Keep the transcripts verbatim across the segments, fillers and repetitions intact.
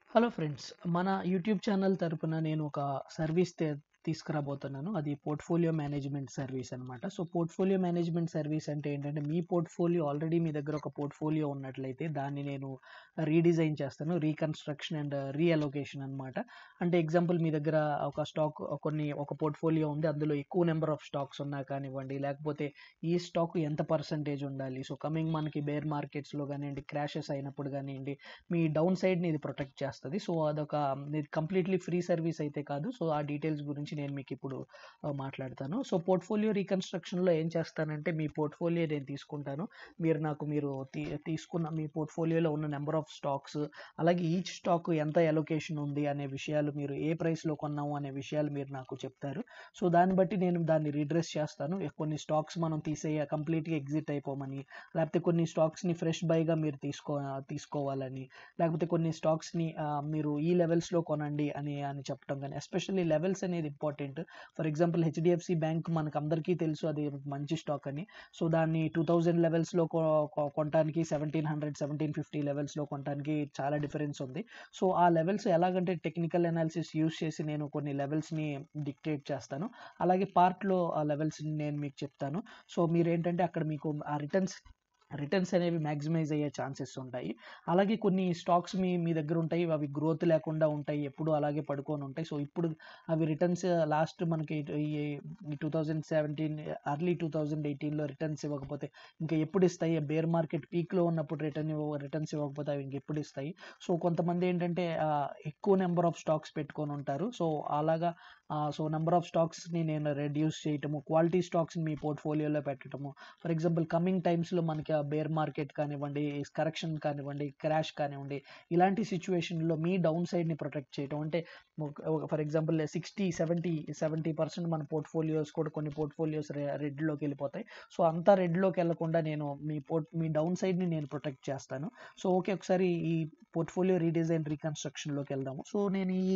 Hello friends. మన YouTube channel తరపున నేను ఒక సర్వీస్ తే తీసుకురాబోతున్నాను. అది పోర్ట్‌ఫోలియో మేనేజ్‌మెంట్ సర్వీస్ అనమాట. సో, పోర్ట్‌ఫోలియో మేనేజ్‌మెంట్ సర్వీస్ అంటే ఏంటంటే, మీ పోర్ట్‌ఫోలియో ఆల్రెడీ మీ దగ్గర ఒక పోర్ట్‌ఫోలియో ఉన్నట్లయితే దాన్ని నేను రీడిజైన్ చేస్తాను. రీకన్‌స్ట్రక్షన్ అండ్ రీఅలోకేషన్ అనమాట. అంటే ఎగ్జాంపుల్ మీ దగ్గర ఒక స్టాక్ కొన్ని ఒక పోర్ట్‌ఫోలియో ఉంది. అందులో ఎక్కువ నంబర్ ఆఫ్ స్టాక్స్ ఉన్నా కానివ్వండి, లేకపోతే ఈ స్టాక్ ఎంత పర్సెంటేజ్ ఉండాలి. సో, కమింగ్ మనకి బేర్ మార్కెట్స్‌లో గానియండి, క్రాషెస్ అయినప్పుడు గానియండి, మీ డౌన్ సైడ్‌ని ఇది ప్రొటెక్ట్ చేస్తది. సో, అదొక ఇది కంప్లీట్‌లీ ఫ్రీ సర్వీస్ అయితే కాదు. సో, ఆ డీటెయిల్స్ గురించి నేను మీకిప్పుడు ఆహ్, మాట్లాడతాను. సో, పోర్ట్‌ఫోలియో రీకన్‌స్ట్రక్షన్‌లో ఏం చేస్తానంటే, మీ పోర్ట్‌ఫోలియో నేను తీసుకుంటాను. మీరు నాకు మీరు తీ తీసుకున్న మీ పోర్ట్‌ఫోలియోలో ఉన్న నంబర్ ఆఫ్ స్టాక్స్, అలాగే ఈచ్ స్టాక్ ఎంత అలొకేషన్ ఉంది అనే విషయాలు, మీరు ఏ ప్రైస్‌లో కొన్నాము అనే విషయాలు మీరు నాకు చెప్తారు. సో, దాన్ని బట్టి నేను దాన్ని రీడ్రెస్ చేస్తాను. కొన్ని స్టాక్స్ మనం తీసేయ కంప్లీట్‌గా ఎగ్జిట్ అయిపోమని, లేకపోతే కొన్ని స్టాక్స్‌ని ఫ్రెష్ బైగా మీరు తీసుకో తీసుకోవాలని, లేకపోతే కొన్ని స్టాక్స్‌ని ఆహ్, మీరు ఈ లెవెల్స్‌లో కొనండి అని అని చెప్పడం గాని, ఎస్పెషల్లీ లెవెల్స్ అనేది important. For example HDFC bank మనకందరికీ తెలుసు, అది మంచి స్టాక్ అని. సో, దాన్ని రెండు వేల లెవెల్స్‌లో కొ కొ కొనటానికి పదిహేను వందలు, పదిహేను యాభై లెవెల్స్‌లో కొనటానికి చాలా డిఫరెన్స్ ఉంది. సో, ఆ లెవెల్స్ ఎలాగంటే టెక్నికల్ అనాలిసిస్ యూజ్ చేసి నేను కొన్ని లెవెల్స్‌ని డిక్టేట్ చేస్తాను. అలాగే పార్ట్‌లో ఆ లెవెల్స్‌ని నేను మీకు చెప్తాను. సో, మీరేంటంటే అక్కడ మీకు ఆ రిటర్న్స్ రిటర్న్స్ అనేవి మాక్సిమైజ్ అయ్యే ఛాన్సెస్ ఉంటాయి. అలాగే కొన్ని స్టాక్స్ మీ మీ దగ్గర ఉంటాయి. అవి గ్రోత్ లేకుండా ఉంటాయి. ఎప్పుడూ అలాగే పడుకొని ఉంటాయి. సో, ఇప్పుడు అవి రిటర్న్స్ లాస్ట్ మనకి ఈ రెండు వేల పదిహేడు అర్లీ రెండు వేల ఎనిమిదిలో రిటర్న్స్ ఇవ్వకపోతే ఇంకా ఎప్పుడు ఇస్తాయి? బేర్ మార్కెట్ పీక్‌లో ఉన్నప్పుడు రిటర్న్ ఇవ్వ రిటర్న్స్ ఇవ్వకపోతే అవి ఇంకెప్పుడు ఇస్తాయి? సో, కొంతమంది ఏంటంటే ఆహ్, ఎక్కువ నంబర్ ఆఫ్ స్టాక్స్ పెట్టుకొని ఉంటారు. సో, అలాగా ఆహ్, సో, నంబర్ ఆఫ్ స్టాక్స్‌ని నేను రెడ్యూస్ చేయటము, క్వాలిటీ స్టాక్స్‌ని మీ పోర్ట్‌ఫోలియోలో పెట్టటము. ఫర్ ఎగ్జాంపుల్ కమింగ్ టైమ్స్‌లో మనకి ఆ బేర్ మార్కెట్ కానివ్వండి, కరెక్షన్ కానివ్వండి, క్రాష్ కానివ్వండి, ఇలాంటి సిట్యుయేషన్‌లో మీ డౌన్ సైడ్‌ని ప్రొటెక్ట్ చేయటం. అంటే ఒక ఫర్ ఎగ్జాంపుల్ అరవై, డెబ్బై, డెబ్బై శాతం మన పోర్ట్‌ఫోలియోస్ కూడా కొన్ని పోర్ట్‌ఫోలియోస్ రె రెడ్‌లోకి వెళ్ళిపోతాయి. సో, అంతా రెడ్‌లోకి వెళ్ళకుండా నేను మీ పోర్ట్ మీ డౌన్ సైడ్‌ని నేను ప్రొటెక్ట్ చేస్తాను. సో, ఓకే, ఒకసారి ఈ పోర్ట్‌ఫోలియో రీడిజైన్ రీకన్‌స్ట్రక్షన్‌లోకి వెళ్దాము. సో, నేను ఈ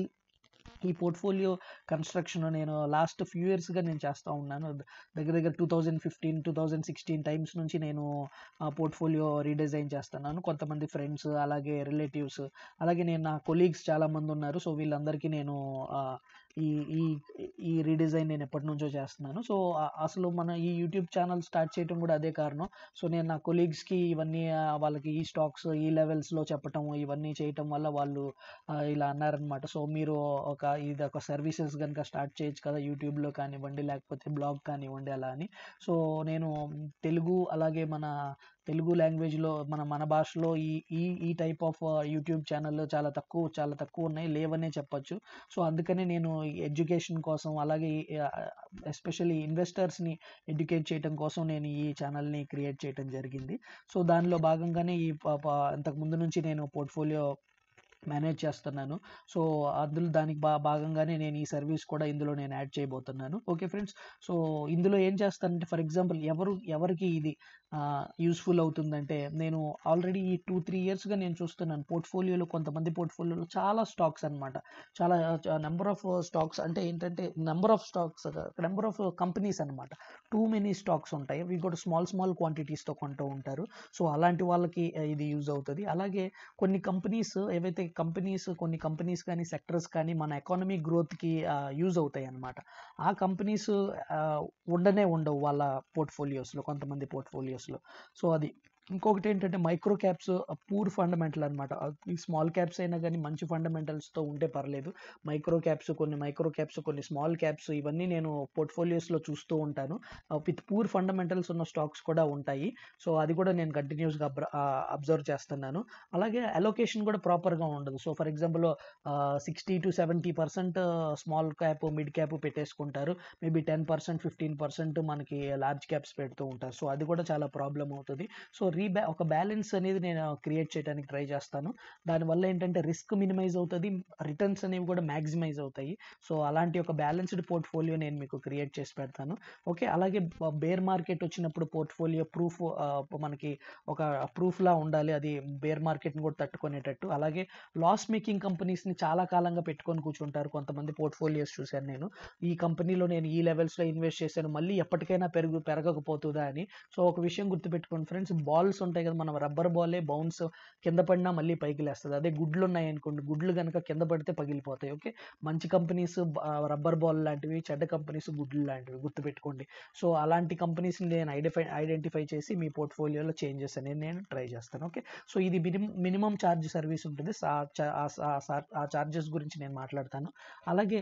ఈ పోర్ట్‌ఫోలియో కన్‌స్ట్రక్షన్ నేను లాస్ట్ ఫ్యూ ఇయర్స్‌గా నేను చేస్తా ఉన్నాను. ద దగ్గర దగ్గర రెండు వేల పదిహేను, రెండు వేల పదహారు టైమ్స్ నుంచి నేను ఆహ్, పోర్ట్‌ఫోలియో రీడిజైన్ చేస్తున్నాను. కొంతమంది ఫ్రెండ్స్, అలాగే రిలేటివ్స్, అలాగే నేను నా కొలీగ్స్ చాలామందున్నారు. సో, వీళ్ళందరికీ నేను ఆహ్, ఈ ఈ ఈ రీడిజైన్ నేను ఎప్పటినుంచో చేస్తున్నాను. సో, అ అసలు మన ఈ యూట్యూబ్ ఛానల్ స్టార్ట్ చేయడం కూడా అదే కారణం. సో, నేను నా కొలీగ్స్‌కి ఇవన్నీ ఆహ్, వాళ్ళకి ఈ స్టాక్స్ ఈ లెవెల్స్‌లో చెప్పటం, ఇవన్నీ చేయటం వల్ల వాళ్ళు ఆహ్, ఇలా అన్నారనమాట. సో, మీరు ఒక ఇదొక సర్వీసెస్ గనుక స్టార్ట్ చేయొచ్చు కదా! యూట్యూబ్‌లో కానివ్వండి, లేకపోతే బ్లాగ్ కానివ్వండి అలా అని. సో, నేను తెలుగు అలాగే మన తెలుగు లాంగ్వేజ్‌లో మన మన భాషలో ఈ ఈ ఈ టైప్ ఆఫ్ యూట్యూబ్ ఛానల్ చాలా తక్కువ చాలా తక్కువున్నాయి. లేవనే చెప్పొచ్చు. సో, అందుకనే నేను ఎడ్యుకేషన్ కోసం, అలాగే ఆహ్, ఎస్పెషల్లీ ఇన్వెస్టర్స్‌ని ఎడ్యుకేట్ చేయటం కోసం నేను ఈ ఛానల్‌ని క్రియేట్ చేయటం జరిగింది. సో, దానిలో భాగంగానే ఈ ప ప ఇంతకు ముందు నుంచి నేను పోర్ట్‌ఫోలియో మేనేజ్ చేస్తున్నాను. సో, అందులో దానికి భా భాగంగానే నేను ఈ సర్వీస్ కూడా ఇందులో నేను యాడ్ చేయబోతున్నాను. Okay friends. సో, ఇందులో ఏం చేస్తానంటే, ఫర్ ఎగ్జాంపుల్ ఎవరు ఎవరికి ఇది ఆహ్, యూజ్‌ఫుల్ అవుతుందంటే, నేను ఆల్రెడీ ఈ రెండు, మూడు ఇయర్స్‌గా నేను చూస్తున్నాను పోర్ట్‌ఫోలియోలో, కొంతమంది పోర్ట్‌ఫోలియోలో చాలా స్టాక్స్ అనమాట. చాలా చ నంబర్ ఆఫ్ స్టాక్స్ అంటే ఏంటంటే, number of stocks number of companies అనమాట. టూ మెనీ స్టాక్స్ ఉంటాయి. అవి కూడా స్మాల్ స్మాల్ క్వాంటిటీస్‌తో కొంటూ ఉంటారు. సో, అలాంటి వాళ్ళకి ఆహ్, ఇది యూజ్ అవుతది. అలాగే కొన్ని కంపెనీస్ ఏవైతే కంపెనీస్ కొన్ని కంపెనీస్ కానీ, సెక్టర్స్ కానీ మన ఎకానమీ గ్రోత్‌కి ఆహ్, యూజ్ అవుతాయన్నమాట. ఆ కంపెనీస్ ఆహ్, ఉండనే ఉండవు వాళ్ళ పోర్ట్‌ఫోలియోస్‌లో, కొంతమంది పోర్ట్‌ఫోలియోస్‌లో. సో, అది. ఇంకొకటేంటంటే మైక్రో క్యాప్స్ పూర్ ఫండమెంటల్ అనమాట. ఆహ్, ఈ స్మాల్ క్యాప్స్ అయినా గానీ మంచి ఫండమెంటల్స్‌తో ఉంటే పర్లేదు. మైక్రో క్యాప్స్ కొన్ని మైక్రో క్యాప్స్, కొన్ని స్మాల్ క్యాప్స్, ఇవన్నీ నేను పోర్ట్‌ఫోలియోస్‌లో చూస్తూ ఉంటాను. ఆహ్, విత్ పూర్ ఫండమెంటల్స్ ఉన్న స్టాక్స్ కూడా ఉంటాయి. సో, అది కూడా నేను కంటిన్యూస్‌గా అబ్ర ఆహ్, అబ్జర్వ్ చేస్తున్నాను. అలాగే అలొకేషన్ కూడా ప్రాపర్‌గా ఉండదు. సో, ఫర్ ఎగ్జాంపుల్ ఆహ్, అరవై శాతం స్మాల్ క్యాప్, మిడ్ క్యాప్ పెట్టేసుకుంటారు. మేబీ పది శాతం, పదిహేను శాతం మనకి లార్జ్ క్యాప్స్ పెడుతూ ఉంటారు. సో, అది కూడా చాలా ప్రాబ్లమ్ అవుతది. సో, రీబ్యా ఒక బ్యాలెన్స్ అనేది నేను క్రియేట్ చేయడానికి ట్రై చేస్తాను. దానివల్ల ఏంటంటే రిస్క్ మినిమైజ్ అవుతది. రిటర్న్స్ అనేవి కూడా మాక్సిమైజ్ అవుతాయి. సో, అలాంటి ఒక బ్యాలెన్స్‌డ్ పోర్ట్‌ఫోలియో నేను మీకు క్రియేట్ చేసి పెడతాను. ఓకే. అలాగే బ బేర్ మార్కెట్ వచ్చినప్పుడు పోర్ట్‌ఫోలియో ప్రూఫ్ ఆహ్, మనకి ఒక ప్రూఫ్‌లా ఉండాలి. అది బేర్ మార్కెట్‌ని కూడా తట్టుకునేటట్టు. అలాగే లాస్ మేకింగ్ కంపెనీస్‌ని చాలా కాలంగా పెట్టుకొని కూర్చుంటారు. కొంతమంది పోర్ట్‌ఫోలియోస్ చూసాను నేను. ఈ కంపెనీలో నేను ఈ లెవెల్స్‌లో ఇన్వెస్ట్ చేశాను. మళ్ళీ ఎప్పటికైనా పెరుగు పెరగకపోతుందా అని. సో, ఒక విషయం గుర్తుపెట్టుకోండి ఫ్రెండ్స్. బాల్ బాల్స్ ఉంటాయి కదా, మనం రబ్బర్ బాలే బౌన్స్ కింద పడినా మళ్ళీ పైకి లేస్తది. అదే గుడ్లు ఉన్నాయనుకోండి, గుడ్లు గనక కింద పడితే పగిలిపోతాయి. ఓకే. మంచి కంపెనీస్ ఆహ్, రబ్బర్ బాల్ లాంటివి, చెడ్డ కంపెనీస్ గుడ్లు లాంటివి గుర్తుపెట్టుకోండి. సో, అలాంటి కంపెనీస్‌ని నేను ఐడెఫై ఐడెంటిఫై చేసి మీ పోర్ట్‌ఫోలియోలో చేంజెస్ అనేది నేను ట్రై చేస్తాను. ఓకే. సో, ఇది మినిమం మినిమమ్ ఛార్జ్ సర్వీస్ ఉంటుంది. సా చ ఆ సా సా ఆ ఛార్జెస్ గురించి నేను మాట్లాడతాను. అలాగే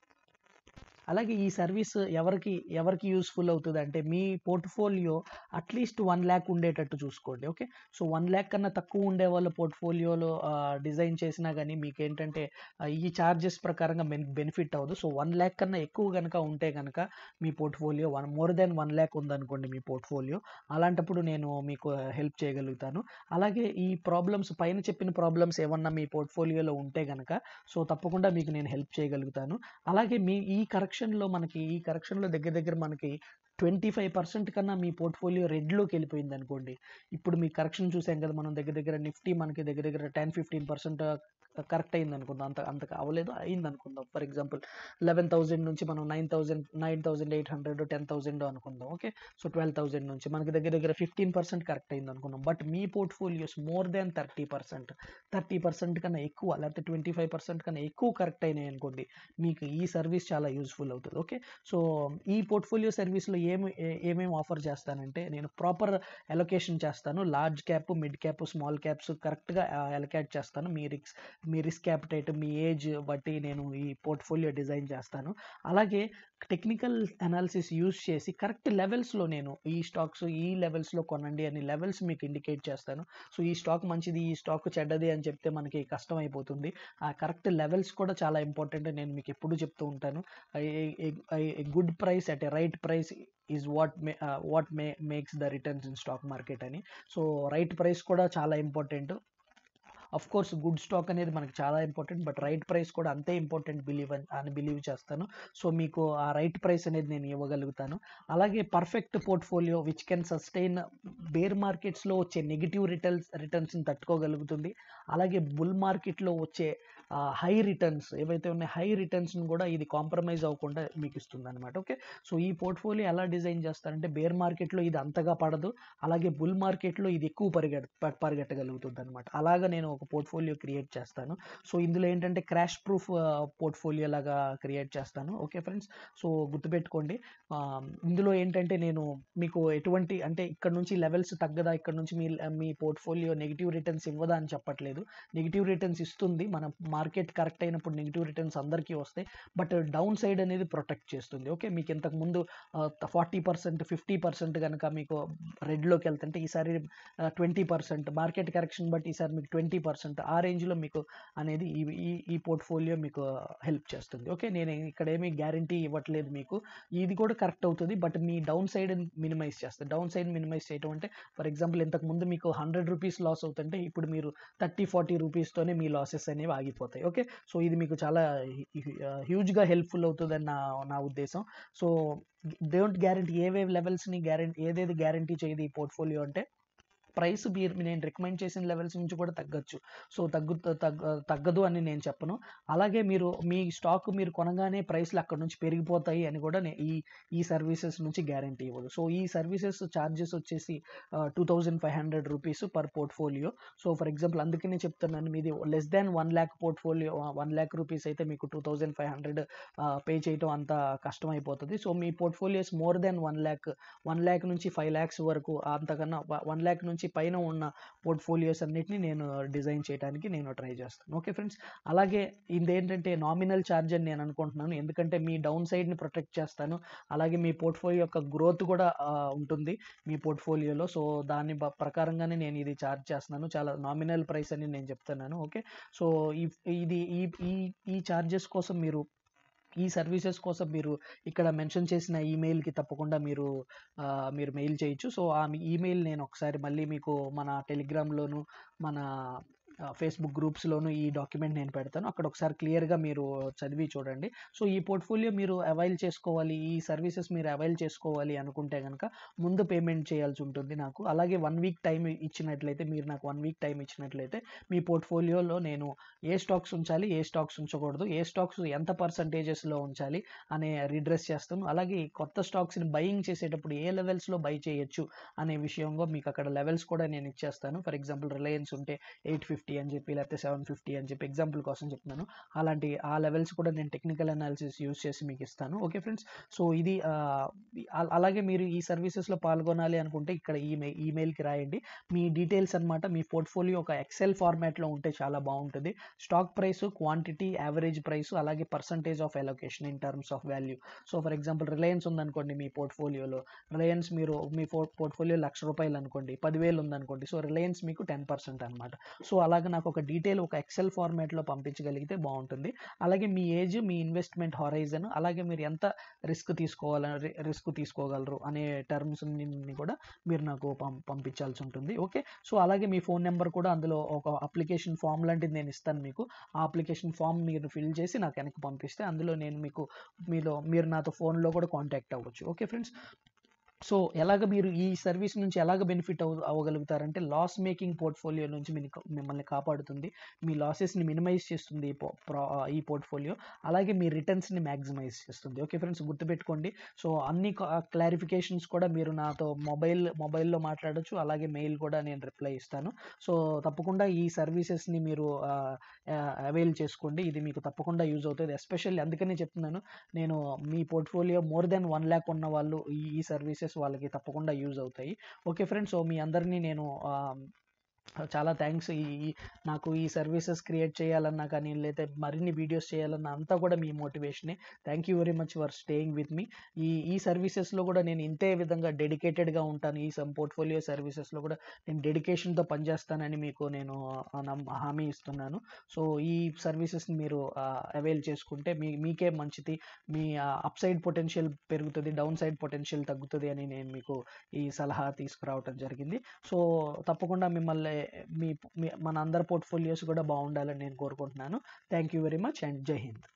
అలాగే ఈ సర్వీస్ ఎవరికి ఎవరికి యూస్‌ఫుల్ అవుతదంటే, మీ పోర్ట్‌ఫోలియో అట్‌లీస్ట్ ఒక లక్ష ఉండేటట్టు చూసుకోండి. ఓకే. సో, ఒక లక్ష కన్నా తక్కువ ఉండే వాళ్ళ పోర్ట్‌ఫోలియోలో ఆహ్, డిజైన్ చేసినా గానీ మీకేంటంటే ఆహ్, ఈ చార్జెస్ ప్రకారంగా బెన్ బెనిఫిట్ అవ్వదు. సో, ఒక లక్ష కన్నా ఎక్కువ గనక ఉంటే గనక మీ పోర్ట్‌ఫోలియో వన్ మోర్ దెన్ ఒక లక్ష ఉందనుకోండి మీ పోర్ట్‌ఫోలియో, అలాంటప్పుడు నేను మీకు హెల్ప్ చేయగలుగుతాను. అలాగే ఈ ప్రాబ్లమ్స్ పైన చెప్పిన ప్రాబ్లమ్స్ ఏమన్నా మీ పోర్ట్‌ఫోలియోలో ఉంటే గనక, సో, తప్పకుండా మీకు నేను హెల్ప్ చేయగలుగుతాను. అలాగే మీ ఈ కరెక్షన్‌లో మనకి ఈ కరెక్షన్‌లో దగ్గర దగ్గర మనకి ఇరవై ఐదు శాతం కన్నా మీ పోర్ట్‌ఫోలియో రెడ్‌లోకి వెళ్ళిపోయిందనుకోండి. ఇప్పుడు మీ కరెక్షన్ చూసాం కదా మనం, దగ్గర దగ్గర నిఫ్టీ మనకి దగ్గర దగ్గర పది, పదిహేను శాతం కరెక్ట్ అయిందనుకుందాం. అంత అంత అవ్వలేదు, అయిందనుకుందాం. ఫర్ ఎగ్జాంపుల్ పదకొండు వేల నుంచి మనం తొమ్మిది వేల తొమ్మిది వేల ఎనిమిది వందలు పది వేలు అనుకుందాం. ఓకే. సో, పన్నెండు వేల నుంచి మనకి దగ్గర దగ్గర పదిహేను శాతం కరెక్ట్ అయిందనుకుందాం. బట్ మీ పోర్ట్‌ఫోలియోస్ మోర్ దాన్ ముప్పై శాతం ముప్పై శాతం కన్నా ఎక్కువ, లేకపోతే ఇరవై ఐదు శాతం కన్నా ఎక్కువ కరెక్ట్ అయినాయి అనుకోండి, మీకు ఈ సర్వీస్ చాలా యూజ్‌ఫుల్ అవుతది. ఓకే. సో, ఈ పోర్ట్‌ఫోలియో సర్వీస్‌లో ఏమి ఏ ఏమేమి ఆఫర్ చేస్తానంటే, నేను ప్రాపర్ అలొకేషన్ చేస్తాను. Large cap, mid cap, small caps కరెక్ట్‌గా ఆహ్, అలొకేట్ చేస్తాను. మీ రిక్స్ మీ రిస్క్ యాపిటైట్, మీ ఏజ్ బట్టి నేను ఈ పోర్ట్‌ఫోలియో డిజైన్ చేస్తాను. అలాగే టెక్నికల్ అనాలిసిస్ యూజ్ చేసి కరెక్ట్ లెవెల్స్‌లో నేను ఈ స్టాక్స్ ఈ లెవెల్స్‌లో కొనండి అని లెవెల్స్ మీకు ఇండికేట్ చేస్తాను. సో, ఈ స్టాక్ మంచిది, ఈ స్టాక్ చెడ్డది అని చెప్తే మనకి కష్టం అయిపోతుంది. ఆ కరెక్ట్ లెవెల్స్ కూడా చాలా ఇంపార్టెంట్. నేను మీకు ఎప్పుడూ చెప్తూ ఉంటాను. A a a good price at a right price is what may ah, what may makes the returns in stock market అని. సో, రైట్ ప్రైస్ కూడా చాలా important. Of course good stock అనేది మనకి చాలా ఇంపార్టెంట్. బట్ రైట్ ప్రైస్ కూడా అంతే important believe అని అని బిలీవ్ చేస్తాను. సో, మీకు ఆ రైట్ ప్రైస్ అనేది నేను ఇవ్వగలుగుతాను. అలాగే perfect portfolio which can sustain bear మార్కెట్స్‌లో వచ్చే నెగెటివ్ రిటర్న్స్ రిటర్న్స్‌ని తట్టుకోగలుగుతుంది. అలాగే బుల్ మార్కెట్‌లో వచ్చే ఆహ్, హై రిటర్న్స్ ఏవైతే ఉన్నాయో, హై రిటర్న్స్‌ని కూడా ఇది కాంప్రమైజ్ అవ్వకుండా మీకు ఇస్తుందనమాట. ఓకే. సో, ఈ పోర్ట్‌ఫోలియో ఎలా డిజైన్ చేస్తారంటే, బేర్ మార్కెట్‌లో ఇది అంతగా పడదు. అలాగే బుల్ మార్కెట్‌లో ఇది ఎక్కువ పరిగెట్ ప పరిగెట్టగలుగుతుందనమాట. అలాగా నేను ఒక పోర్ట్‌ఫోలియో క్రియేట్ చేస్తాను. సో, ఇందులో ఏంటంటే క్రాష్ ప్రూఫ్ ఆహ్, పోర్ట్‌ఫోలియో లాగా క్రియేట్ చేస్తాను. Okay friends. సో, గుర్తుపెట్టుకోండి. ఆహ్, ఇందులో ఏంటంటే నేను మీకు ఎటువంటి అంటే ఇక్కడ నుంచి లెవెల్స్ తగ్గదా, ఇక్కడ నుంచి మీ మీ పోర్ట్‌ఫోలియో నెగెటివ్ రిటర్న్స్ ఇవ్వదా అని చెప్పట్లేదు. నెగెటివ్ రిటర్న్స్ ఇస్తుంది. మన మార్కెట్ కరెక్ట్ అయినప్పుడు నెగెటివ్ రిటర్న్స్ అందరికీ వస్తాయి. బట్ డౌన్ సైడ్ అనేది ప్రొటెక్ట్ చేస్తుంది. ఓకే. మీకు ఇంతకుముందు ఆహ్, నలభై శాతం, యాభై శాతం గనక మీకు రెడ్‌లోకి వెళ్తుంటే, ఈసారి ఆహ్, ఇరవై శాతం మార్కెట్ కరెక్షన్ బట్టి ఈసారి మీకు ఇరవై శాతం ఆ రేంజ్‌లో మీకు అనేది ఈ ఈ ఈ పోర్ట్‌ఫోలియో మీకు హెల్ప్ చేస్తుంది. ఓకే. నేను ఇక్కడ ఏమి గ్యారంటీ ఇవ్వట్లేదు మీకు. ఇది కూడా కరెక్ట్ అవుతది. బట్ మీ డౌన్ సైడ్ మినిమైజ్ చేస్తది. డౌన్ సైడ్ మినిమైజ్ చేయటం అంటే, ఫర్ ఎగ్జాంపుల్ ఇంతకుముందు మీకు వంద రూపీస్ లాస్ అవుతుంటే, ఇప్పుడు మీరు ముప్పై, నలభై రూపీస్‌తోనే మీ లాసెస్ అనేవి ఆగిపోతాయి. ఓకే. సో, ఇది మీకు చాలా హి హి ఆహ్, హ్యూజ్‌గా హెల్ప్‌ఫుల్ అవుతదని నా నా ఉద్దేశం. సో, డోంట్ గ్యారంటీ ఏవేవి లెవెల్స్‌ని గ్యారంటీ ఏదేది గ్యారంటీ చేయదు ఈ పోర్ట్‌ఫోలియో అంటే, ప్రైస్ మీరు నేను రికమెండ్ చేసిన లెవెల్స్ నుంచి కూడా తగ్గొచ్చు. సో, తగ్గు తగ్గ తగ్గదు అని నేను చెప్పను. అలాగే మీరు మీ స్టాక్ మీరు కొనగానే ప్రైస్‌లు అక్కడి నుంచి పెరిగిపోతాయి అని కూడా నే ఈ ఈ సర్వీసెస్ నుంచి గ్యారంటీ ఇవ్వదు. సో, ఈ సర్వీసెస్ చార్జెస్ వచ్చేసి ఆహ్, రెండు వేల ఐదు వందలు rupees per portfolio. So, for example అందుకనే చెప్తున్నాను, మీది లెస్ దాన్ ఒక లక్ష పోర్ట్‌ఫోలియో ఆహ్, ఒక లక్ష రూపీస్ అయితే మీకు రెండు వేల ఐదు వందలు ఆహ్, పే చేయటం అంత కష్టమైపోతది. సో, మీ పోర్ట్‌ఫోలియోస్ మోర్ దాన్ ఒక లక్ష ఒక లక్ష నుంచి ఐదు లక్షల వరకు అంతకన్నా వ ఒక లక్ష నుంచి పైన ఉన్న పోర్ట్‌ఫోలియోస్ అన్నిటిని నేను డిజైన్ చేయడానికి నేను ట్రై చేస్తాను. Okay friends. అలాగే ఇదేంటంటే నామినల్ చార్జ్ అని నేను అనుకుంటున్నాను. ఎందుకంటే మీ డౌన్ సైడ్‌ని ప్రొటెక్ట్ చేస్తాను. అలాగే మీ పోర్ట్‌ఫోలియో యొక్క గ్రోత్ కూడా ఆహ్, ఉంటుంది మీ పోర్ట్‌ఫోలియోలో. సో, దాని బ ప్రకారంగానే నేను ఇది చార్జ్ చేస్తున్నాను. చాలా నామినల్ ప్రైస్ అని నేను చెప్తున్నాను. ఓకే. సో, ఇఫ్ ఇది ఈ ఈ ఈ చార్జెస్ కోసం మీరు ఈ సర్వీసెస్ కోసం మీరు ఇక్కడ మెన్షన్ చేసిన ఈమెయిల్‌కి తప్పకుండా మీరు ఆహ్, మీరు మెయిల్ చేయొచ్చు. సో, ఆ ఈమెయిల్ నేను ఒకసారి మళ్ళీ మీకు మన టెలిగ్రామ్‌లోను, మన ఫేస్బుక్ గ్రూప్స్లోను ఈ డాక్యుమెంట్ నేను పెడతాను, అక్కడ ఒకసారి క్లియర్గా మీరు చదివి చూడండి. సో ఈ పోర్ట్ఫోలియో మీరు అవైల్ చేసుకోవాలి, ఈ సర్వీసెస్ మీరు అవైల్ చేసుకోవాలి అనుకుంటే కనుక ముందు పేమెంట్ చేయాల్సి ఉంటుంది నాకు. అలాగే వన్ వీక్ టైం ఇచ్చినట్లయితే, మీరు నాకు వన్ వీక్ టైం ఇచ్చినట్లయితే మీ పోర్ట్ఫోలియోలో నేను ఏ స్టాక్స్ ఉంచాలి, ఏ స్టాక్స్ ఉంచకూడదు, ఏ స్టాక్స్ ఎంత పర్సంటేజెస్లో ఉంచాలి అనే రీడ్రెస్ చేస్తాను. అలాగే కొత్త స్టాక్స్ని బయింగ్ చేసేటప్పుడు ఏ లెవెల్స్లో బై చేయొచ్చు అనే విషయంలో మీకు అక్కడ లెవెల్స్ కూడా నేను ఇచ్చేస్తాను. ఫర్ ఎగ్జాంపుల్ రిలయన్స్ ఉంటే ఎయిట్ ఫిఫ్టీ అని చెప్పి, లేకపోతే సెవెన్ ఫిఫ్టీ అని చెప్పి ఎగ్జాంపుల్ కోసం చెప్తున్నాను. అలాంటి ఆ లెవెల్స్ కూడా నేను టెక్నికల్ అనాలిసిస్ యూస్ చేసి మీకు ఇస్తాను. ఓకే ఫ్రెండ్స్, సో ఇది అలాగే మీరు ఈ సర్వీసెస్లో పాల్గొనాలి అనుకుంటే ఇక్కడ ఈమెయిల్ ఈమెయిల్కి రాయండి మీ డీటెయిల్స్ అనమాట. మీ పోర్ట్ఫోలియో ఒక ఎక్సెల్ ఫార్మాట్లో ఉంటే చాలా బాగుంటుంది. Stock price, quantity, average price, అలాగే percentage of allocation in terms of value. So for example Reliance ఉందనుకోండి మీ పోర్ట్ఫోలియోలో, రిలయన్స్ మీరు మీ పోర్ట్ఫోలియో లక్ష రూపాయలు అనుకోండి, పదివేలు ఉందనుకోండి, సో రిలయన్స్ మీకు టెన్ పర్సెంట్ అనమాట. సో అలాగే నాకు ఒక డీటెయిల్ ఒక ఎక్సెల్ ఫార్మాట్లో పంపించగలిగితే బాగుంటుంది. అలాగే మీ ఏజ్, మీ ఇన్వెస్ట్మెంట్ హొరైజన్, అలాగే మీరు ఎంత రిస్క్ తీసుకోవాలని రిస్క్ తీసుకోగలరు అనే టర్మ్స్ని కూడా మీరు నాకు పం పంపించాల్సి ఉంటుంది. ఓకే, సో అలాగే మీ ఫోన్ నెంబర్ కూడా అందులో ఒక అప్లికేషన్ ఫామ్ లాంటిది నేను ఇస్తాను మీకు. ఆ అప్లికేషన్ ఫామ్ మీరు ఫిల్ చేసి నాకు వెనక్కి పంపిస్తే అందులో నేను మీకు మీలో మీరు నాతో ఫోన్లో కూడా కాంటాక్ట్ అవ్వచ్చు. ఓకే ఫ్రెండ్స్, సో ఎలాగ మీరు ఈ సర్వీస్ నుంచి ఎలాగ బెనిఫిట్ అవ అవ్వగలుగుతారంటే లాస్ మేకింగ్ పోర్ట్ఫోలియో నుంచి మీకు మిమ్మల్ని కాపాడుతుంది, మీ లాసెస్ని మినిమైజ్ చేస్తుంది ఈ పో ఈ పోర్ట్ఫోలియో, అలాగే మీ రిటర్న్స్ని మ్యాక్సిమైజ్ చేస్తుంది. ఓకే ఫ్రెండ్స్, గుర్తుపెట్టుకోండి. సో అన్ని క్లారిఫికేషన్స్ కూడా మీరు నాతో మొబైల్ మొబైల్లో మాట్లాడచ్చు, అలాగే మెయిల్ కూడా నేను రిప్లై ఇస్తాను. సో తప్పకుండా ఈ సర్వీసెస్ని మీరు అవైల్ చేసుకోండి, ఇది మీకు తప్పకుండా యూజ్ అవుతుంది. ఎస్పెషల్లీ అందుకనే చెప్తున్నాను, నేను మీ portfolio more than one lakh ఉన్న వాళ్ళు ఈ సర్వీసెస్ వాళ్ళకి తప్పకుండా యూజ్ అవుతాయి. ఓకే ఫ్రెండ్స్, సో మీ అందరినీ నేను చాలా థ్యాంక్స్. ఈ నాకు ఈ సర్వీసెస్ క్రియేట్ చేయాలన్నా కానీ, లేదా మరిన్ని వీడియోస్ చేయాలన్నా అంతా కూడా మీ మోటివేషనే. Thank you very much for staying with me. ఈ ఈ సర్వీసెస్లో కూడా నేను ఇంతే విధంగా డెడికేటెడ్గా ఉంటాను. ఈ సమ్ పోర్ట్ఫోలియో సర్వీసెస్లో కూడా నేను డెడికేషన్తో పనిచేస్తానని మీకు నేను హామీ ఇస్తున్నాను. సో ఈ సర్వీసెస్ని మీరు అవైల్ చేసుకుంటే మీ మీకే మంచిది, మీ అప్ సైడ్ పొటెన్షియల్ పెరుగుతుంది, డౌన్ సైడ్ పొటెన్షియల్ తగ్గుతుంది అని నేను మీకు ఈ సలహా తీసుకురావడం జరిగింది. సో తప్పకుండా మిమ్మల్ని మీ మన అందరి పోర్ట్ఫోలియోస్ కూడా బాగుండాలని నేను కోరుకుంటున్నాను. Thank you very much and జై హింద్.